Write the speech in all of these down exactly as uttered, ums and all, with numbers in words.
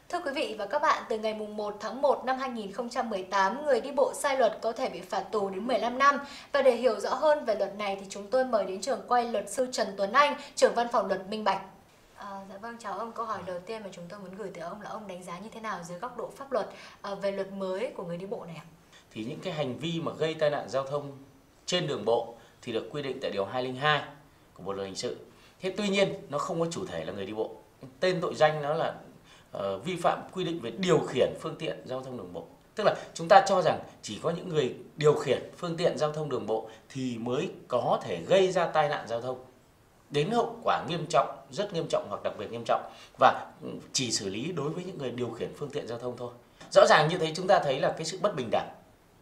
Thưa quý vị và các bạn, từ ngày mùng một tháng một năm hai nghìn không trăm mười tám, người đi bộ sai luật có thể bị phạt tù đến mười lăm năm. Và để hiểu rõ hơn về luật này thì chúng tôi mời đến trường quay luật sư Trần Tuấn Anh, trưởng văn phòng luật Minh Bạch. À, dạ vâng, chào ông. Câu hỏi đầu tiên mà chúng tôi muốn gửi tới ông là ông đánh giá như thế nào dưới góc độ pháp luật à, về luật mới của người đi bộ này ạ? Thì những cái hành vi mà gây tai nạn giao thông trên đường bộ thì được quy định tại điều hai trăm lẻ hai của Bộ luật hình sự. Thế tuy nhiên nó không có chủ thể là người đi bộ. Tên tội danh nó là uh, vi phạm quy định về điều khiển phương tiện giao thông đường bộ. Tức là chúng ta cho rằng chỉ có những người điều khiển phương tiện giao thông đường bộ thì mới có thể gây ra tai nạn giao thông đến hậu quả nghiêm trọng, rất nghiêm trọng hoặc đặc biệt nghiêm trọng, và chỉ xử lý đối với những người điều khiển phương tiện giao thông thôi. Rõ ràng như thế chúng ta thấy là cái sự bất bình đẳng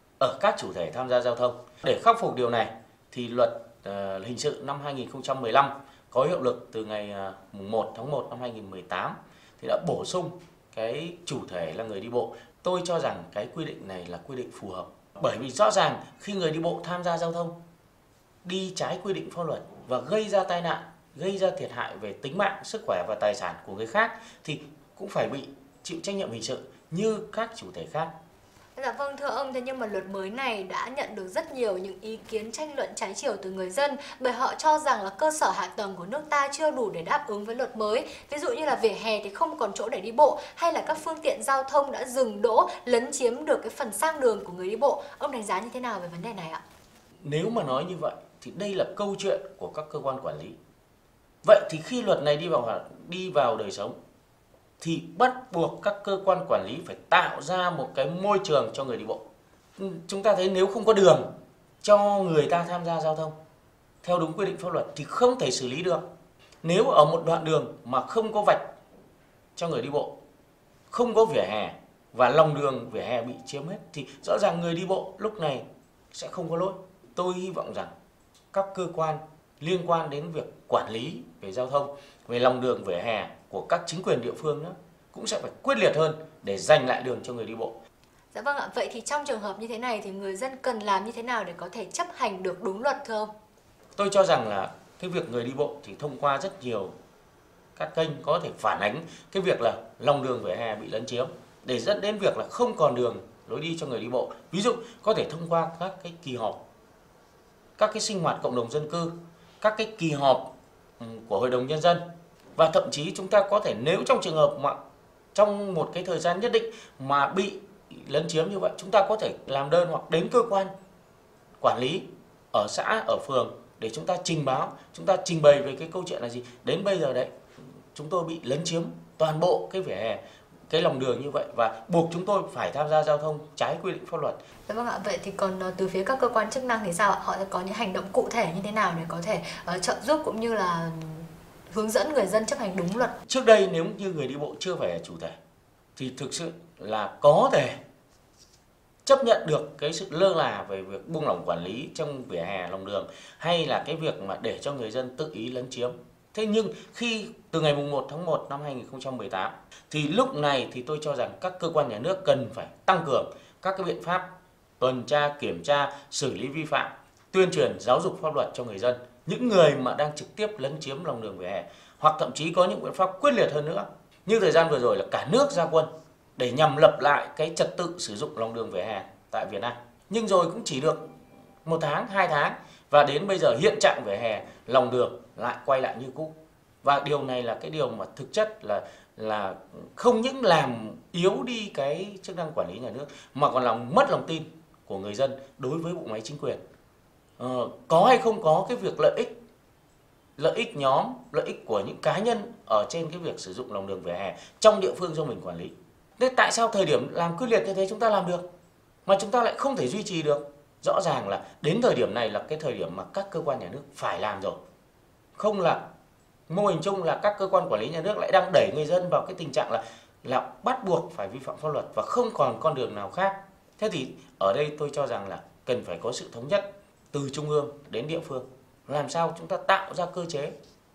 ở các chủ thể tham gia giao thông. Để khắc phục điều này thì luật uh, hình sự năm hai nghìn không trăm mười lăm có hiệu lực từ ngày uh, một tháng một năm hai nghìn không trăm mười tám thì đã bổ sung cái chủ thể là người đi bộ. Tôi cho rằng cái quy định này là quy định phù hợp, bởi vì rõ ràng khi người đi bộ tham gia giao thông đi trái quy định pháp luật và gây ra tai nạn, gây ra thiệt hại về tính mạng, sức khỏe và tài sản của người khác thì cũng phải bị chịu trách nhiệm hình sự như các chủ thể khác. Dạ vâng, thưa ông, thế nhưng mà luật mới này đã nhận được rất nhiều những ý kiến tranh luận trái chiều từ người dân, bởi họ cho rằng là cơ sở hạ tầng của nước ta chưa đủ để đáp ứng với luật mới. Ví dụ như là vỉa hè thì không còn chỗ để đi bộ, hay là các phương tiện giao thông đã dừng đỗ lấn chiếm được cái phần sang đường của người đi bộ. Ông đánh giá như thế nào về vấn đề này ạ? Nếu mà nói như vậy thì đây là câu chuyện của các cơ quan quản lý. Vậy thì khi luật này đi vào đi vào đời sống thì bắt buộc các cơ quan quản lý phải tạo ra một cái môi trường cho người đi bộ. Chúng ta thấy nếu không có đường cho người ta tham gia giao thông theo đúng quy định pháp luật thì không thể xử lý được. Nếu ở một đoạn đường mà không có vạch cho người đi bộ, không có vỉa hè và lòng đường vỉa hè bị chiếm hết thì rõ ràng người đi bộ lúc này sẽ không có lỗi. Tôi hy vọng rằng các cơ quan liên quan đến việc quản lý về giao thông, về lòng đường vỉa hè của các chính quyền địa phương đó cũng sẽ phải quyết liệt hơn để giành lại đường cho người đi bộ. Dạ vâng ạ, vậy thì trong trường hợp như thế này thì người dân cần làm như thế nào để có thể chấp hành được đúng luật thưa ông? Tôi cho rằng là cái việc người đi bộ thì thông qua rất nhiều các kênh có thể phản ánh cái việc là lòng đường vỉa hè bị lấn chiếm để dẫn đến việc là không còn đường lối đi cho người đi bộ. Ví dụ có thể thông qua các cái kỳ họp, các cái sinh hoạt cộng đồng dân cư, các cái kỳ họp của Hội đồng Nhân dân. Và thậm chí chúng ta có thể, nếu trong trường hợp mà trong một cái thời gian nhất định mà bị lấn chiếm như vậy, chúng ta có thể làm đơn hoặc đến cơ quan quản lý ở xã, ở phường để chúng ta trình báo, chúng ta trình bày về cái câu chuyện là gì. Đến bây giờ đấy, chúng tôi bị lấn chiếm toàn bộ cái vỉa hè, cái lòng đường như vậy và buộc chúng tôi phải tham gia giao thông trái quy định pháp luật. Dạ vâng ạ, vậy thì còn từ phía các cơ quan chức năng thì sao ạ? Họ sẽ có những hành động cụ thể như thế nào để có thể uh, trợ giúp cũng như là hướng dẫn người dân chấp hành đúng luật? Trước đây nếu như người đi bộ chưa phải là chủ thể thì thực sự là có thể chấp nhận được cái sự lơ là về việc buông lỏng quản lý trong vỉa hè, lòng đường, hay là cái việc mà để cho người dân tự ý lấn chiếm. Thế nhưng khi từ ngày mùng một tháng một năm hai nghìn không trăm mười tám thì lúc này thì tôi cho rằng các cơ quan nhà nước cần phải tăng cường các cái biện pháp tuần tra, kiểm tra, xử lý vi phạm, tuyên truyền giáo dục pháp luật cho người dân, những người mà đang trực tiếp lấn chiếm lòng đường vỉa hè, hoặc thậm chí có những biện pháp quyết liệt hơn nữa. Như thời gian vừa rồi là cả nước ra quân để nhằm lập lại cái trật tự sử dụng lòng đường vỉa hè tại Việt Nam. Nhưng rồi cũng chỉ được một tháng, hai tháng và đến bây giờ hiện trạng vỉa hè, lòng đường lại quay lại như cũ. Và điều này là cái điều mà thực chất là là không những làm yếu đi cái chức năng quản lý nhà nước mà còn làm mất lòng tin của người dân đối với bộ máy chính quyền. Ờ, có hay không có cái việc lợi ích, lợi ích nhóm, lợi ích của những cá nhân ở trên cái việc sử dụng lòng đường vỉa hè trong địa phương do mình quản lý. Thế tại sao thời điểm làm quyết liệt như thế chúng ta làm được mà chúng ta lại không thể duy trì được? Rõ ràng là đến thời điểm này là cái thời điểm mà các cơ quan nhà nước phải làm rồi. Không là mô hình chung là các cơ quan quản lý nhà nước lại đang đẩy người dân vào cái tình trạng là là bắt buộc phải vi phạm pháp luật và không còn con đường nào khác. Thế thì ở đây tôi cho rằng là cần phải có sự thống nhất từ trung ương đến địa phương. Làm sao chúng ta tạo ra cơ chế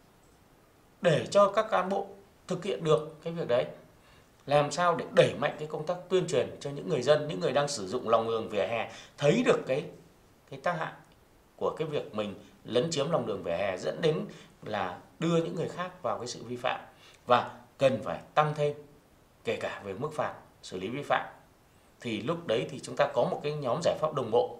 để cho các cán bộ thực hiện được cái việc đấy. Làm sao để đẩy mạnh cái công tác tuyên truyền cho những người dân, những người đang sử dụng lòng đường vỉa hè thấy được cái cái tác hại của cái việc mình lấn chiếm lòng đường vỉa hè, dẫn đến là đưa những người khác vào cái sự vi phạm. Và cần phải tăng thêm kể cả về mức phạt xử lý vi phạm, thì lúc đấy thì chúng ta có một cái nhóm giải pháp đồng bộ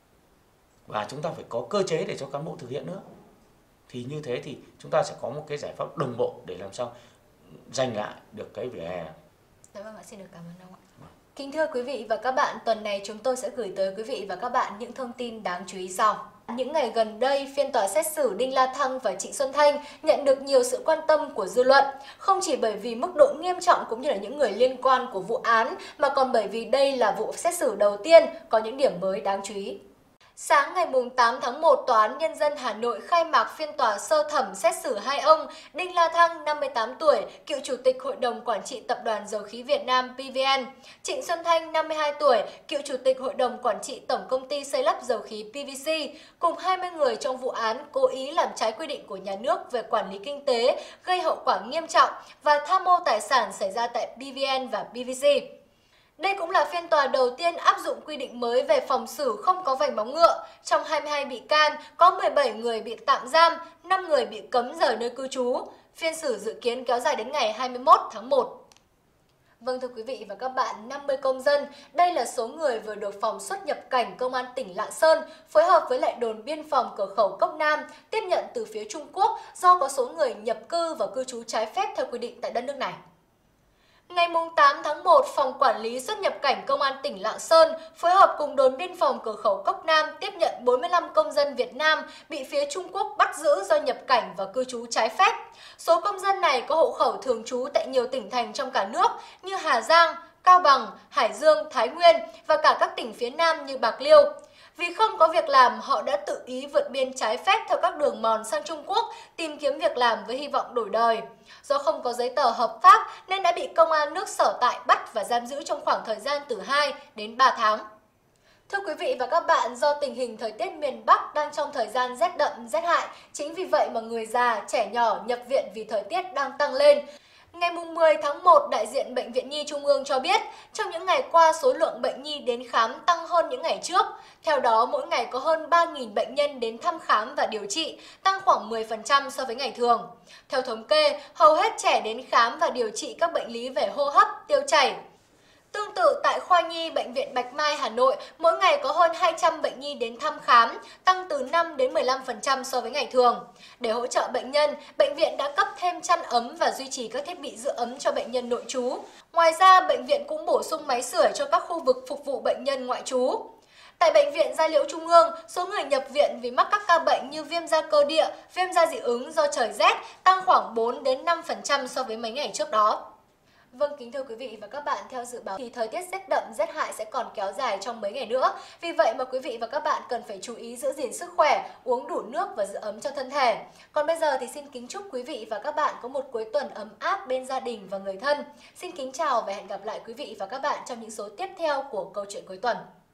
và chúng ta phải có cơ chế để cho cán bộ thực hiện nữa. Thì như thế thì chúng ta sẽ có một cái giải pháp đồng bộ để làm sao giành lại được cái vỉa hè. Dạ vâng ạ, xin được cảm ơn ông ạ. Kính thưa quý vị và các bạn, tuần này chúng tôi sẽ gửi tới quý vị và các bạn những thông tin đáng chú ý sau. Những ngày gần đây, phiên tòa xét xử Đinh La Thăng và Trịnh Xuân Thanh nhận được nhiều sự quan tâm của dư luận, không chỉ bởi vì mức độ nghiêm trọng cũng như là những người liên quan của vụ án, mà còn bởi vì đây là vụ xét xử đầu tiên có những điểm mới đáng chú ý. Sáng ngày tám tháng một, Tòa án Nhân dân Hà Nội khai mạc phiên tòa sơ thẩm xét xử hai ông Đinh La Thăng, năm mươi tám tuổi, cựu Chủ tịch Hội đồng Quản trị Tập đoàn Dầu khí Việt Nam pê vê en, Trịnh Xuân Thanh, năm mươi hai tuổi, cựu Chủ tịch Hội đồng Quản trị Tổng Công ty Xây lắp Dầu khí pê vê xê, cùng hai mươi người trong vụ án cố ý làm trái quy định của nhà nước về quản lý kinh tế, gây hậu quả nghiêm trọng và tham mô tài sản xảy ra tại pê vê en và pê vê xê. Đây cũng là phiên tòa đầu tiên áp dụng quy định mới về phòng xử không có vành móng ngựa. Trong hai mươi hai bị can, có mười bảy người bị tạm giam, năm người bị cấm rời nơi cư trú. Phiên xử dự kiến kéo dài đến ngày hai mươi mốt tháng một. Vâng thưa quý vị và các bạn, năm mươi công dân, đây là số người vừa được Phòng xuất nhập cảnh Công an tỉnh Lạng Sơn phối hợp với lại đồn biên phòng cửa khẩu Cốc Nam tiếp nhận từ phía Trung Quốc do có số người nhập cư và cư trú trái phép theo quy định tại đất nước này. Ngày tám tháng một, Phòng Quản lý xuất nhập cảnh Công an tỉnh Lạng Sơn phối hợp cùng đồn biên phòng cửa khẩu Cốc Nam tiếp nhận bốn mươi lăm công dân Việt Nam bị phía Trung Quốc bắt giữ do nhập cảnh và cư trú trái phép. Số công dân này có hộ khẩu thường trú tại nhiều tỉnh thành trong cả nước như Hà Giang, Cao Bằng, Hải Dương, Thái Nguyên và cả các tỉnh phía Nam như Bạc Liêu. Vì không có việc làm, họ đã tự ý vượt biên trái phép theo các đường mòn sang Trung Quốc tìm kiếm việc làm với hy vọng đổi đời. Do không có giấy tờ hợp pháp nên đã bị công an nước sở tại bắt và giam giữ trong khoảng thời gian từ hai đến ba tháng. Thưa quý vị và các bạn, do tình hình thời tiết miền Bắc đang trong thời gian rét đậm, rét hại, chính vì vậy mà người già, trẻ nhỏ nhập viện vì thời tiết đang tăng lên. Ngày mười tháng một, đại diện Bệnh viện Nhi Trung ương cho biết, trong những ngày qua số lượng bệnh nhi đến khám tăng hơn những ngày trước. Theo đó, mỗi ngày có hơn ba nghìn bệnh nhân đến thăm khám và điều trị, tăng khoảng mười phần trăm so với ngày thường. Theo thống kê, hầu hết trẻ đến khám và điều trị các bệnh lý về hô hấp, tiêu chảy. Tương tự tại khoa nhi Bệnh viện Bạch Mai Hà Nội, mỗi ngày có hơn hai trăm bệnh nhi đến thăm khám, tăng từ năm đến mười lăm phần trăm so với ngày thường. Để hỗ trợ bệnh nhân, bệnh viện đã cấp thêm chăn ấm và duy trì các thiết bị giữ ấm cho bệnh nhân nội trú. Ngoài ra, bệnh viện cũng bổ sung máy sưởi cho các khu vực phục vụ bệnh nhân ngoại trú. Tại Bệnh viện Gia Liễu Trung ương, số người nhập viện vì mắc các ca bệnh như viêm da cơ địa, viêm da dị ứng do trời rét tăng khoảng bốn đến năm phần trăm so với mấy ngày trước đó. Vâng, kính thưa quý vị và các bạn, theo dự báo thì thời tiết rét đậm, rét hại sẽ còn kéo dài trong mấy ngày nữa. Vì vậy mà quý vị và các bạn cần phải chú ý giữ gìn sức khỏe, uống đủ nước và giữ ấm cho thân thể. Còn bây giờ thì xin kính chúc quý vị và các bạn có một cuối tuần ấm áp bên gia đình và người thân. Xin kính chào và hẹn gặp lại quý vị và các bạn trong những số tiếp theo của Câu chuyện cuối tuần.